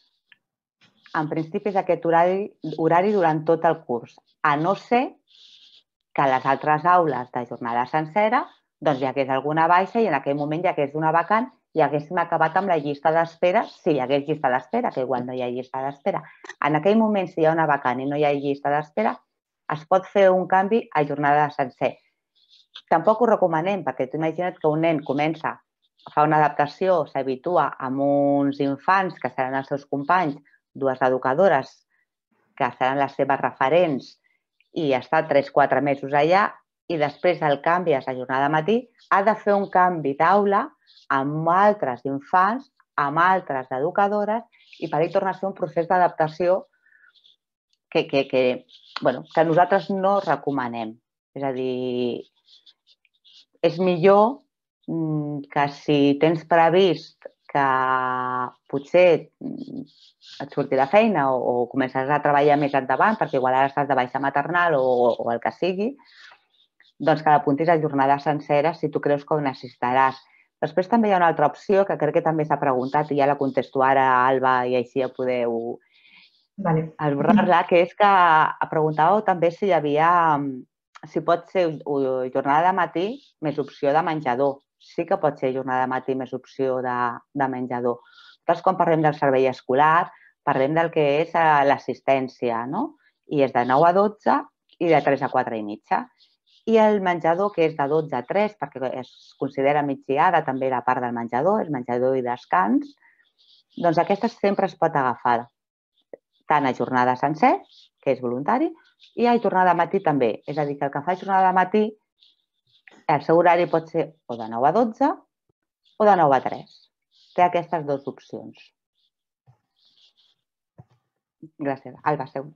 en principi és aquest horari, horari durant tot el curs, a no ser que a les altres aules de jornada sencera doncs hi hagués alguna baixa i en aquell moment hi hagués una vacant i haguéssim acabat amb la llista d'espera, si hi hagués llista d'espera, que igual no hi ha llista d'espera. En aquell moment, si hi ha una vacant i no hi ha llista d'espera, es pot fer un canvi a jornada sencer. Tampoc ho recomanem, perquè tu imagina't que un nen comença, fa una adaptació, s'habitua amb uns infants que seran els seus companys, dues educadores que seran les seves referents i està tres quatre mesos allà i després el canvi a la jornada de matí, ha de fer un canvi d'aula amb altres infants, amb altres educadores i per ahí torna a ser un procés d'adaptació que, que, que, bueno, que nosaltres no recomanem. És a dir, és millor que si tens previst que potser et sortirà feina o, o comences a treballar més endavant, perquè igual ara estàs de baixa maternal o, o el que sigui, doncs que l'apuntis a jornada sencera si tu creus que ho necessitaràs. Després també hi ha una altra opció que crec que també s'ha preguntat i ja la contesto ara, Alba, i així ja podeu vale. esborrar-la, que és que preguntàveu també si hi havia, si pot ser jornada de matí més opció de menjador. Sí que pot ser jornada de matí més opció de, de menjador. Nosaltres, quan parlem del servei escolar, parlem del que és l'assistència, no? I és de nou a dotze i de tres a quatre i mitja. I el menjador, que és de dotze a tres, perquè es considera migdiada també la part del menjador, és menjador i descans, doncs aquesta sempre es pot agafar tant a jornada sencer, que és voluntari, i a jornada de matí també. És a dir, que el que fa jornada de matí, el seu horari pot ser o de nou a dotze o de nou a tres. Té aquestes dues opcions. Gràcies. Alba, seu.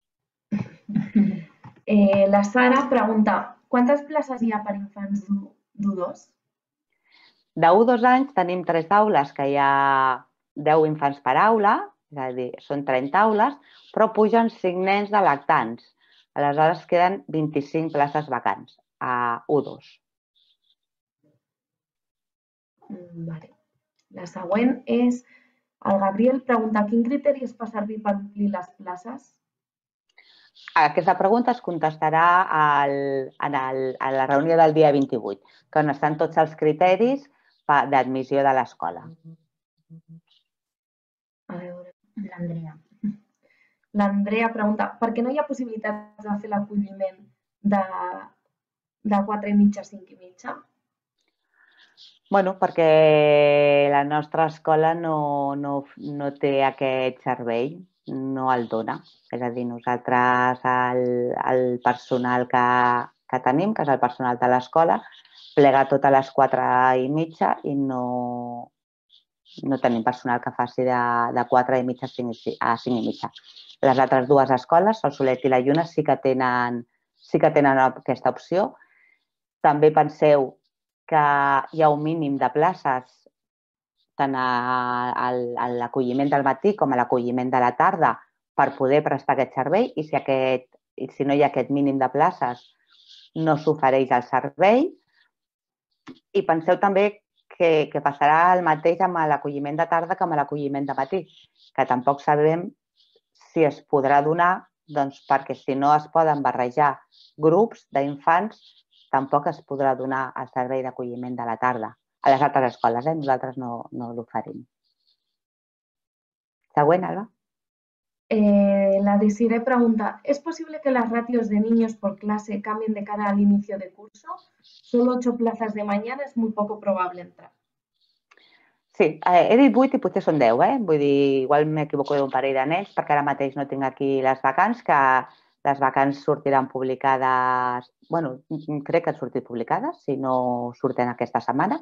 Eh, la Sara pregunta, quantes places hi ha per infants d'u dos? De u a dos anys tenim tres aules, que hi ha deu infants per aula, és a dir, són trenta aules, però pugen cinc nens de lactants. Aleshores queden vint-i-cinc places vacants a u dos. Vale. La següent és, el Gabriel pregunta, quin criteri es fa servir per omplir les places? Aquesta pregunta es contestarà al, en el, a la reunió del dia vint-i-vuit, que on estan tots els criteris d'admissió de l'escola. A veure, l'Andrea. L'Andrea pregunta, per què no hi ha possibilitats de fer l'acolliment de, de quatre i mitja a cinc i mitja? Bueno, perquè la nostra escola no, no, no té aquest servei, no el dona. És a dir, nosaltres, el, el personal que, que tenim, que és el personal de l'escola, plega tot a les quatre i mitja i no, no tenim personal que faci de, de quatre i mitja a cinc i mitja. Les altres dues escoles, el Solet i la Lluna, sí que tenen, sí que tenen aquesta opció. També penseu que hi ha un mínim de places tant a l'acolliment del matí com a l'acolliment de la tarda per poder prestar aquest servei i si, aquest, si no hi ha aquest mínim de places no s'ofereix el servei. I penseu també que que, que passarà el mateix amb l'acolliment de tarda que amb l'acolliment de matí, que tampoc sabem si es podrà donar, doncs perquè si no es poden barrejar grups d'infants, tampoc es podrà donar el servei d'acolliment de la tarda. A les altres escoles, eh? Nosaltres no, no l'oferim. Següent, Alba. Eh, la Desiree pregunta, ¿es posible que las ratios de niños por clase cambien de cara al inicio de curso? Solo ocho plazas de mañana es muy poco probable entrar. Sí, eh, he dit vuit i potser són deu, eh? Vull dir, igual m'equivoco d'un parell de nens, perquè ara mateix no tinc aquí les vacants, que les vacants sortiran publicades, bueno, crec que han sortit publicades, si no surten aquesta setmana.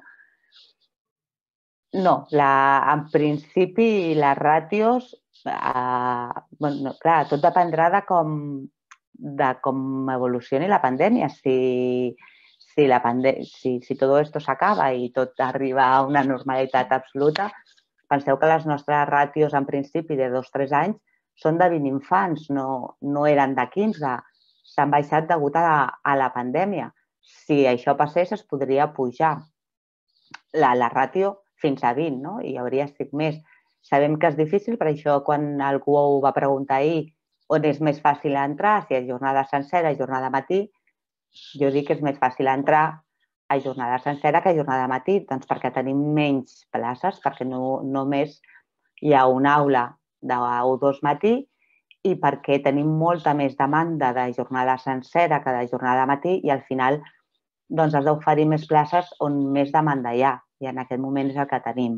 No, la, en principi les ràtios, eh, bueno, clar, tot dependrà de com, de com evolucioni la pandèmia. Si, si, la pandè si, si tot esto s'acaba i tot arriba a una normalitat absoluta, penseu que les nostres ràtios en principi de dos a tres anys són de vint infants, no, no eren de quinze. S'han baixat degut a, a la pandèmia. Si això passés, es podria pujar la, la ràtio fins a vint, no? I hi hauria estat més. Sabem que és difícil, per això quan algú ho va preguntar ahir on és més fàcil entrar, si és jornada sencera, jornada matí, jo dic que és més fàcil entrar a jornada sencera que a jornada matí, doncs perquè tenim menys places, perquè no, només hi ha una aula de u dos matí i perquè tenim molta més demanda de jornada sencera que de jornada matí i al final doncs has d'oferir més places on més demanda hi ha i en aquest moment és el que tenim.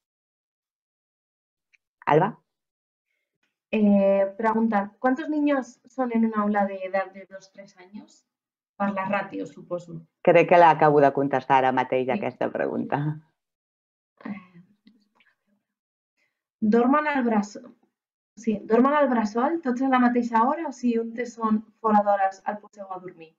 Alba? Eh, pregunta, ¿cuántos niños son en un aula de edad de dos a tres años? Per les ràtios, suposo. Crec que l'acabo de contestar ara mateix, aquesta pregunta. Dormen al bressol, sí, dormen al bressol tots a la mateixa hora o si un té son fora d'hores el poseu a dormir?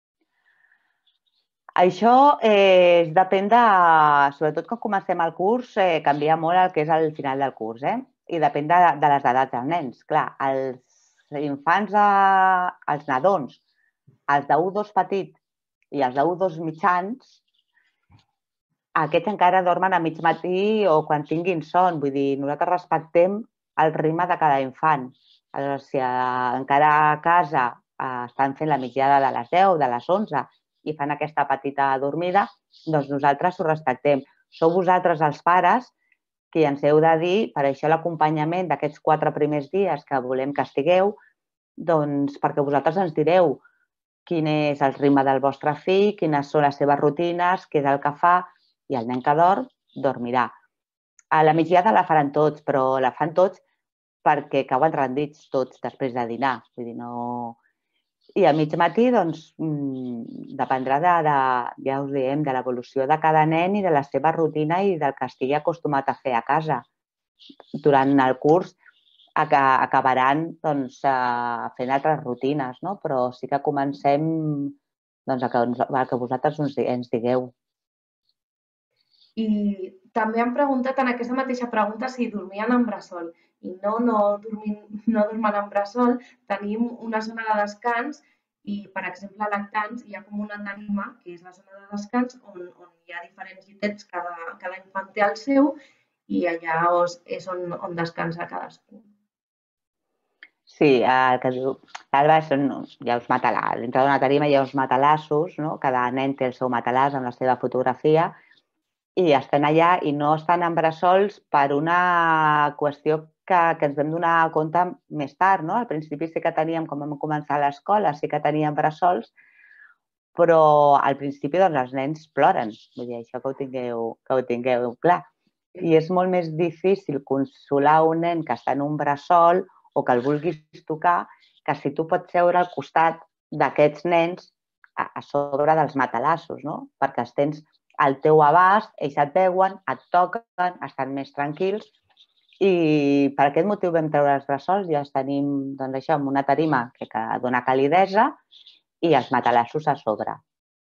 Això eh, depèn de, sobretot quan comencem el curs, eh, canvia molt el que és el final del curs, eh? I depèn de, de les edats dels nens. Clar, els infants, eh, els nadons, els de u dos petit i els de u dos mitjans, aquests encara dormen a mig matí o quan tinguin son. Vull dir, nosaltres respectem el ritme de cada infant. Aleshores, si encara a casa eh, estan fent la migdiada de les deu, de les onze, i fan aquesta petita dormida, doncs nosaltres ho respectem. Sou vosaltres els pares qui ens heu de dir, per això l'acompanyament d'aquests quatre primers dies que volem que estigueu, doncs perquè vosaltres ens direu quin és el ritme del vostre fill, quines són les seves rutines, què és el que fa, i el nen que dorm, dormirà. A la migdiada la faran tots, però la fan tots perquè cauen rendits tots després de dinar. Vull dir, no... I a mig matí, doncs, dependrà de, de, ja us diem, de l'evolució de cada nen i de la seva rutina i del que estigui acostumat a fer a casa. Durant el curs acabaran doncs, fent altres rutines, no? Però sí que comencem doncs, a, que, a que vosaltres ens digueu. I també han preguntat en aquesta mateixa pregunta si dormien en bressol. I no, no, dormin, no dormen en bressol. Tenim una zona de descans i, per exemple, a lactants hi ha com una ànima, que és la zona de descans, on, on hi ha diferents llitets, cada, cada infant té el seu, i allà és on, on descansa cadascú. Sí, el que diu l'Alba són ja uns matalàs. Dintre d'una tarima hi ha uns matalassos, no? Cada nen té el seu matalàs amb la seva fotografia i estan allà i no estan en bressols per una qüestió que, que ens vam donar compte més tard, no? Al principi sí que teníem, com vam començar a l'escola, sí que teníem bressols, però al principi doncs, els nens ploren. Vull dir, això que ho tingueu, que ho tingueu clar. I és molt més difícil consolar un nen que està en un bressol o que el vulguis tocar, que si tu pots seure al costat d'aquests nens a, a sobre dels matalassos, no? Perquè els tens al teu abast, ells et veuen, et toquen, estan més tranquils i per aquest motiu vam treure els bressols i els tenim doncs, això, amb una tarima que, que dona calidesa i els matalassos a sobre.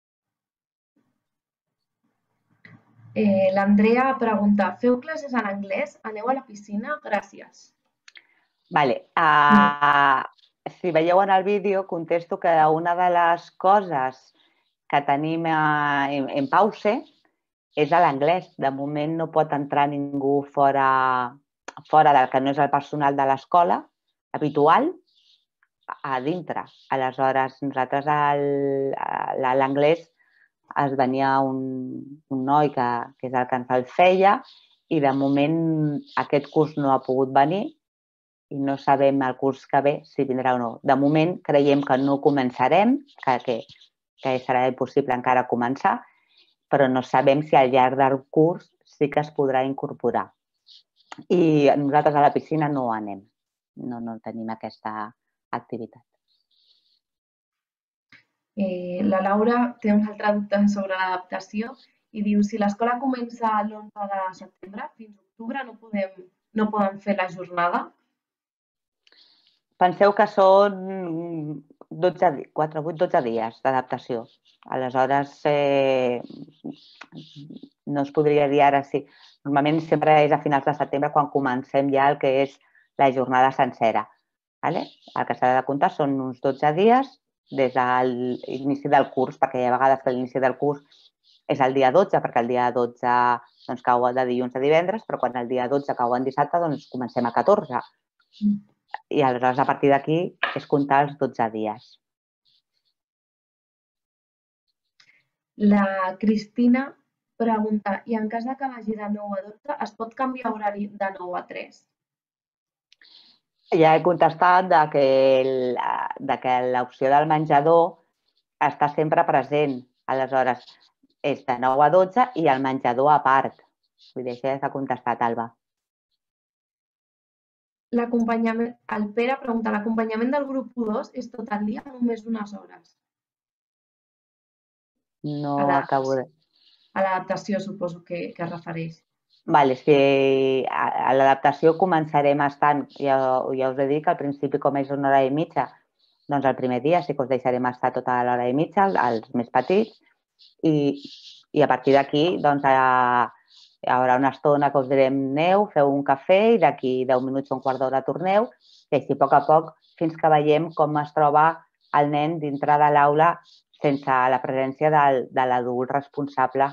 Eh, L'Andrea pregunta, feu classes en anglès? Aneu a la piscina? Gràcies. Vale. Uh, si veieu en el vídeo, contesto que una de les coses que tenim en, en Pause és a l'anglès. De moment no pot entrar ningú fora, fora del que no és el personal de l'escola habitual a dintre. Aleshores, nosaltres a l'anglès es venia un, un noi que, que és el que ens el feia i de moment aquest curs no ha pogut venir i no sabem el curs que ve si vindrà o no. De moment creiem que no començarem, que, que, que serà impossible encara començar, però no sabem si al llarg del curs sí que es podrà incorporar. I nosaltres a la piscina no anem, no, no tenim aquesta activitat. Eh, la Laura té un altre dubte sobre l'adaptació i diu si l'escola comença l'onze de setembre, fins a octubre no podem, no poden fer la jornada. Penseu que són dotze, quatre, vuit, dotze dies d'adaptació. Aleshores, eh, no es podria dir ara sí. Normalment sempre és a finals de setembre quan comencem ja el que és la jornada sencera. Vale? El que s'ha de comptar són uns dotze dies des de l'inici del curs, perquè hi ha vegades que l'inici del curs és el dia dotze, perquè el dia dotze doncs, cau de dilluns a divendres, però quan el dia dotze cau en dissabte, doncs comencem a catorze. I aleshores, a partir d'aquí, és comptar els dotze dies. La Cristina pregunta, i en cas que vagi de nou a dotze, es pot canviar horari de nou a tres? Ja he contestat de que, el, de que l'opció del menjador està sempre present. Aleshores, és de nou a dotze i el menjador a part. Vull dir, això ja s'ha contestat, Alba. L'acompanyament, el Pere pregunta, l'acompanyament del grup u dos és tot el dia o només unes hores? No A la- acabo de... A l'adaptació suposo que, que es refereix. Vale, si a, a l'adaptació començarem estant, ja, ja us he dit que al principi com és una hora i mitja, doncs el primer dia sí que us deixarem estar tota l'hora i mitja, els més petits, i, i a partir d'aquí doncs, a, hi haurà una estona que us direm aneu, feu un cafè i d'aquí deu minuts o un quart d'hora torneu, i així a poc a poc fins que veiem com es troba el nen dintre de l'aula sense la presència del, de l'adult responsable.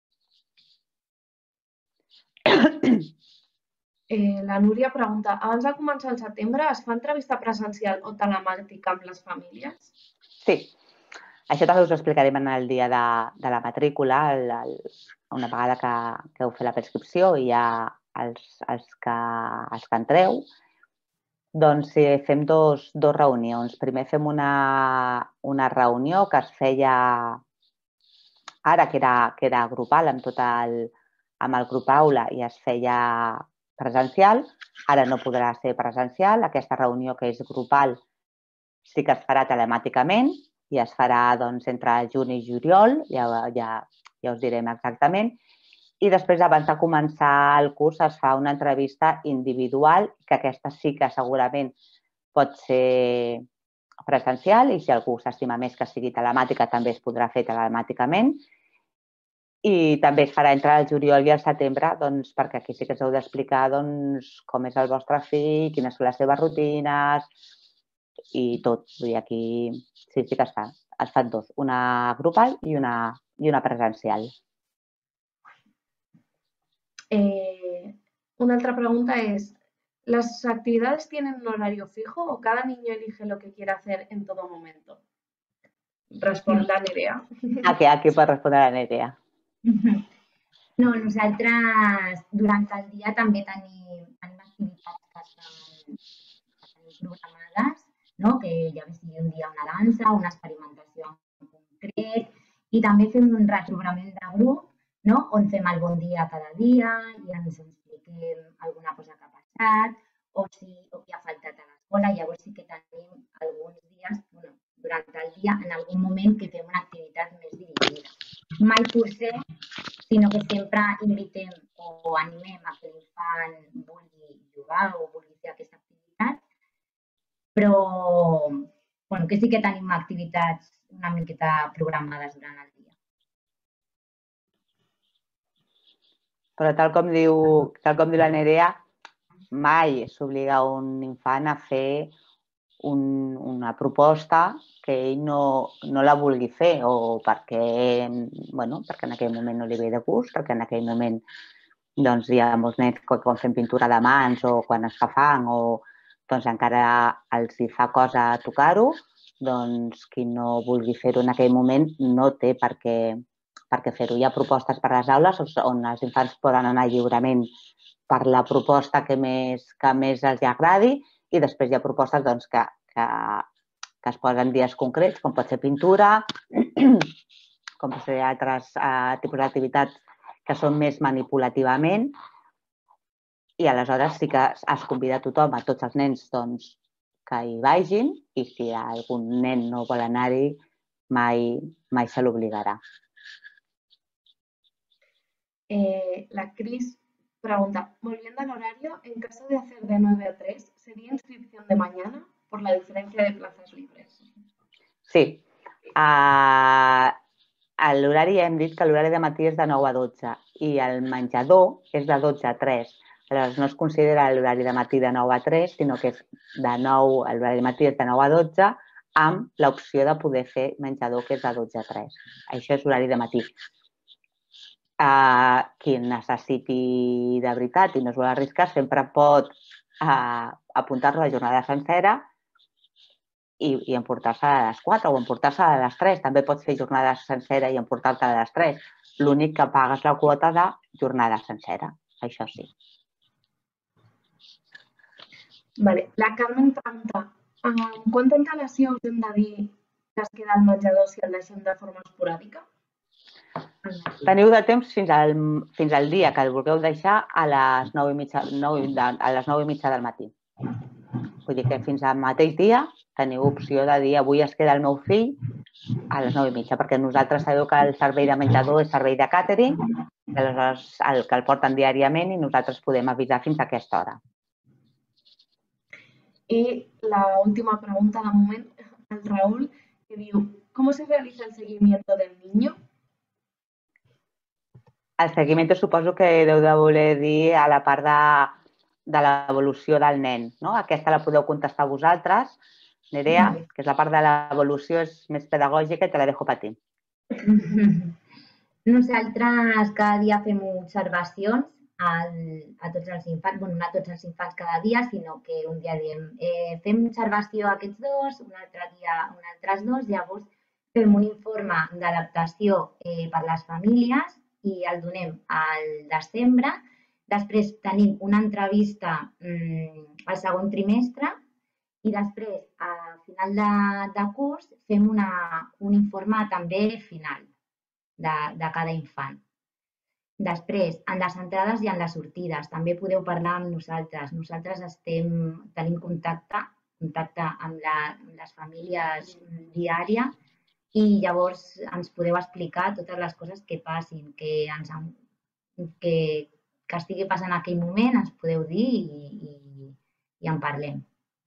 Eh, la Núria pregunta, abans de començar el setembre es fa entrevista presencial o telemàtica amb les famílies? Sí, això també us ho explicarem en el dia de, de la matrícula, el, el, una vegada que, que heu fet la prescripció i ja els, els, que, els que entreu, doncs fem dos, dos reunions. Primer fem una, una reunió que es feia ara, que era, que era grupal amb tot el, amb el grup aula i es feia presencial. Ara no podrà ser presencial. Aquesta reunió que és grupal sí que es farà telemàticament i es farà doncs, entre juny i juliol, ja, ja, ja us direm exactament. I després, abans de començar el curs, es fa una entrevista individual, que aquesta sí que segurament pot ser presencial i si algú s'estima més que sigui telemàtica també es podrà fer telemàticament. I també es farà entre el juliol i el setembre, doncs, perquè aquí sí que us heu d'explicar doncs, com és el vostre fill, quines són les seves rutines i tot. Vull dir, aquí sí, sí que es fa. Es fan dos, una grupal i una, i una presencial. Eh, una altra pregunta es, ¿las actividades tienen un horario fijo o cada niño elige lo que quiere hacer en todo momento? Respon la Nerea. Aquí, aquí pot respondre la Nerea. No, nosaltres durant el dia també tenim, tenim activitats que estan, que tenim programades, no? Que ja sigui un dia una dansa, una experimentació en concret, i també fem un retrobament de grup, no? On fem el bon dia cada dia i ens expliquem alguna cosa que ha passat o si o qui ha faltat a l'escola. Llavors sí que tenim alguns dies, bueno, durant el dia, en algun moment que fem una activitat més dirigida. Mai forcem, sinó que sempre invitem o animem a que l'infant vulgui jugar o vulgui fer aquesta activitat, però bueno, que sí que tenim activitats una miqueta programades durant el dia. Però tal com diu, tal com diu la Nerea, mai s'obliga un infant a fer una proposta que ell no, no la vulgui fer o perquè, bueno, perquè en aquell moment no li ve de gust, perquè en aquell moment doncs, hi ha molts nens que quan fem pintura de mans o quan es fa fang o doncs, encara els hi fa cosa tocar-ho, doncs qui no vulgui fer-ho en aquell moment no té per què, per què fer-ho. Hi ha propostes per a les aules on els infants poden anar lliurement per la proposta que més, que més els agradi i després hi ha propostes doncs, que, que, que es posen dies concrets, com pot ser pintura, com pot ser altres eh, tipus d'activitats que són més manipulativament i aleshores sí que es convida a tothom, a tots els nens, doncs, que hi vagin i si algun nen no vol anar-hi mai, mai se l'obligarà. Eh, la Cris pregunta, volviendo al horario, en caso de hacer de nueve a tres, ¿sería inscripción de mañana por la diferencia de plazas libres? Sí. Uh, a l'horari hem dit que l'horari de matí és de nou a dotze i el menjador és de dotze a tres. Aleshores, no es considera l'horari de matí de nou a tres, sinó que és de nou, l'horari de matí és de nou a dotze amb l'opció de poder fer menjador que és de dotze a tres. Això és l'horari de matí. Uh, qui necessiti de veritat i no es vol arriscar sempre pot uh, apuntar-lo a la jornada sencera i, i emportar-se a les quatre o emportar-se a les tres. També pots fer jornada sencera i emportar-te a les tres. L'únic que pagues la quota de jornada sencera. Això sí. Vale. La Carmen pregunta, amb quanta antelació us hem de dir que es queda al menjador si el deixem de forma esporàdica? Teniu de temps fins al, fins al dia que el vulgueu deixar a les nou i mitja, nou, a les nou i mitja del matí. Vull dir que fins al mateix dia teniu opció de dir avui es queda el meu fill a les nou i mitja, perquè nosaltres sabeu que el servei de menjador és servei de càtering, aleshores el que el porten diàriament i nosaltres podem avisar fins a aquesta hora. Y la última pregunta de moment, el Raúl, que diu, ¿cómo se realiza el seguimiento del niño? El seguiment suposo que deu de voler dir a la part de, de l'evolució del nen. No? Aquesta la podeu contestar vosaltres, Nerea, que és la part de l'evolució, és més pedagògica i te la deixo per ti. Nosaltres cada dia fem observacions al, a tots els infants, bueno, no a tots els infants cada dia, sinó que un dia diem, eh, fem observació a aquests dos, un altre dia un altres dos, llavors fem un informe d'adaptació eh, per les famílies i el donem al desembre. Després tenim una entrevista mmm, al segon trimestre i després, a final de, de curs, fem una, un informe també final de, de cada infant. Després, en les entrades i en les sortides, també podeu parlar amb nosaltres. Nosaltres estem, tenim contacte, contacte amb, la, amb les famílies diària i llavors ens podeu explicar totes les coses que passin, que, ens, que, que estigui passant en aquell moment, ens podeu dir i, i, i en parlem.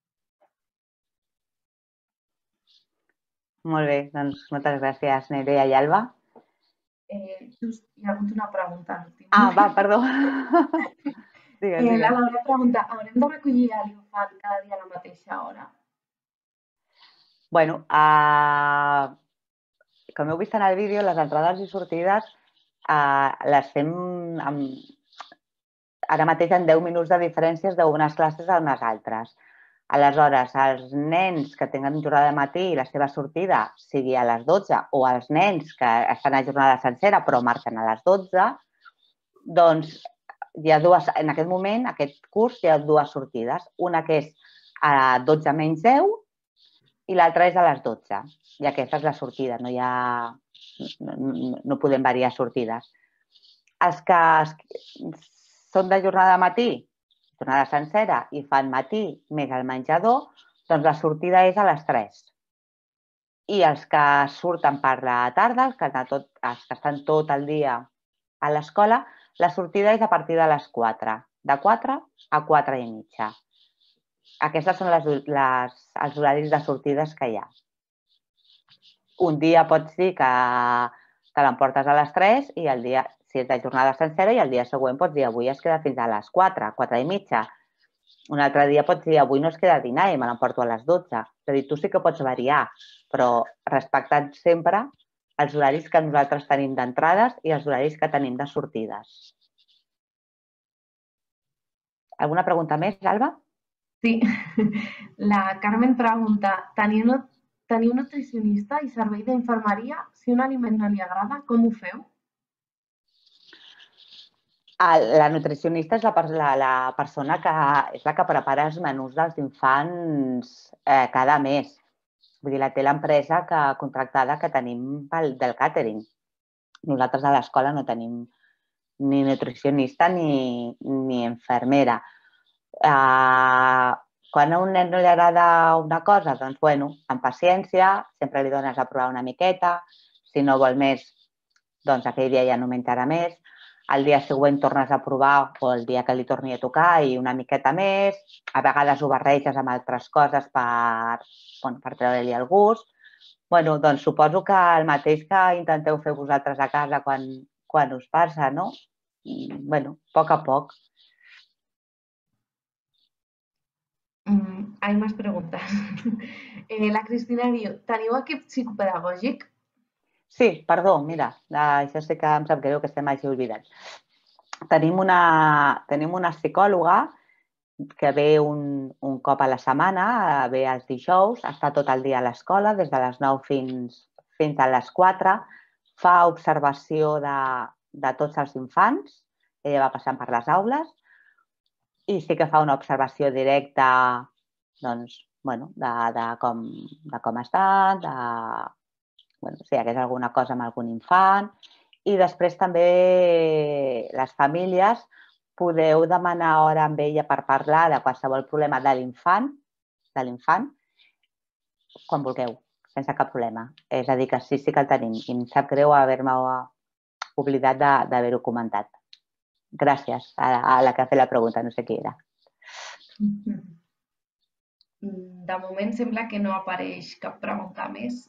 Molt bé, doncs moltes gràcies, Nerea i Alba. Eh, just hi ha hagut una pregunta. Ah, va, perdó. digues, eh, digues. la Laura pregunta, haurem de recollir l'infant cada dia a la mateixa hora? Bueno, uh, com heu vist en el vídeo, les entrades i sortides uh, les fem amb, ara mateix en deu minuts de diferències d'unes classes a unes altres. Aleshores, els nens que tenen jornada de matí i la seva sortida sigui a les dotze o els nens que estan a jornada sencera però marquen a les dotze, doncs hi ha dues, en aquest moment, aquest curs, hi ha dues sortides. Una que és a dotze menys deu i l'altra és a les dotze. I aquesta és la sortida, no hi ha... no, no podem variar sortides. Els que són de jornada de matí, jornada sencera, i fan matí més el menjador, doncs la sortida és a les tres. I els que surten per la tarda, els que, tot, els que estan tot el dia a l'escola, la sortida és a partir de les quatre, de quatre a quatre i mitja. Aquests són les, les, els horaris de sortides que hi ha. Un dia pots dir que, que l'emportes a les tres i el dia, si és de jornada sencera, i el dia següent pots dir avui es queda fins a les quatre, quatre i mitja. un altre dia pots dir avui no es queda a dinar i me l'emporto a les dotze. És a dir, tu sí que pots variar, però respectant sempre els horaris que nosaltres tenim d'entrades i els horaris que tenim de sortides. Alguna pregunta més, Alba? Sí. La Carmen pregunta, teniu, teniu nutricionista i servei d'infermeria? Si un aliment no li agrada, com ho feu? La nutricionista és la, la, la persona que és la que prepara els menús dels infants eh, cada mes. Vull dir, la té l'empresa que, contractada que tenim pel, del càtering. Nosaltres a l'escola no tenim ni nutricionista ni, ni infermera. Uh, quan a un nen no li agrada una cosa, doncs, bueno, amb paciència, sempre li dones a provar una miqueta. Si no vol més, doncs aquell dia ja no menjarà més. El dia següent tornes a provar o el dia que li torni a tocar i una miqueta més. A vegades ho barreges amb altres coses per, bueno, per treure-li el gust. Bueno, doncs suposo que el mateix que intenteu fer vosaltres a casa quan, quan us passa, no? I, bueno, a poc a poc. Mm, hay más preguntas. eh, la Cristina diu, teniu equip psicopedagògic? Sí, perdó, mira, això sí que em sap greu que estem així oblidats. Tenim una, tenim una psicòloga que ve un, un cop a la setmana, ve els dijous, està tot el dia a l'escola, des de les nou fins, fins a les quatre, fa observació de, de tots els infants, ella va passant per les aules, i sí que fa una observació directa doncs, bueno, de, de, com, de com estan, de bueno, si hi hagués alguna cosa amb algun infant. I després també les famílies podeu demanar hora amb ella per parlar de qualsevol problema de l'infant, de l'infant, quan vulgueu, sense cap problema. És a dir, que sí, sí que el tenim. I em sap greu haver-me oblidat d'haver-ho comentat. Gràcies a la que ha fet la pregunta, no sé qui era. De moment sembla que no apareix cap pregunta més.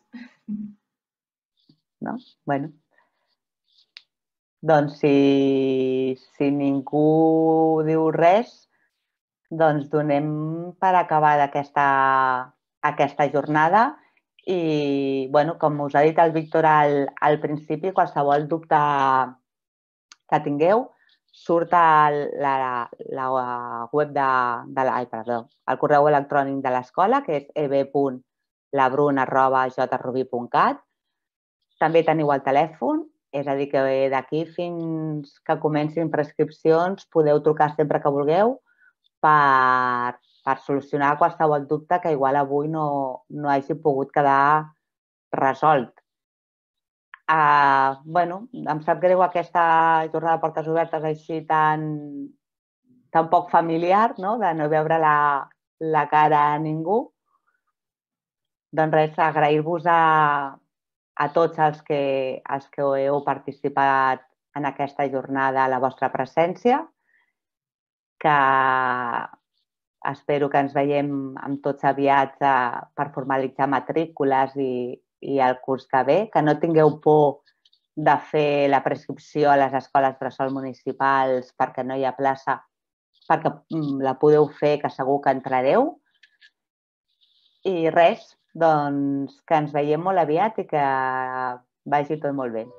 No? Bueno. Doncs si, si ningú diu res, doncs donem per acabada aquesta, aquesta jornada i, bueno, com us ha dit el Víctor al, al principi, qualsevol dubte que tingueu, surt el, la, la web de, de la, ai, perdó, el correu electrònic de l'escola, que és e be punt labrun arroba j rubí punt cat. També teniu el telèfon, és a dir, que d'aquí fins que comencin prescripcions podeu trucar sempre que vulgueu per, per solucionar qualsevol dubte que igual avui no, no hagi pogut quedar resolt. Uh, bueno, em sap greu aquesta jornada de portes obertes així tan, tan poc familiar, no? De no veure la, la cara a ningú. Doncs res, agrair-vos a, a tots els que, els que heu participat en aquesta jornada la vostra presència, que espero que ens veiem amb tots aviat per formalitzar matrícules i, i el curs que ve, que no tingueu por de fer la prescripció a les escoles bressol municipals perquè no hi ha plaça, perquè la podeu fer, que segur que entrareu. I res, doncs que ens veiem molt aviat i que vagi tot molt bé.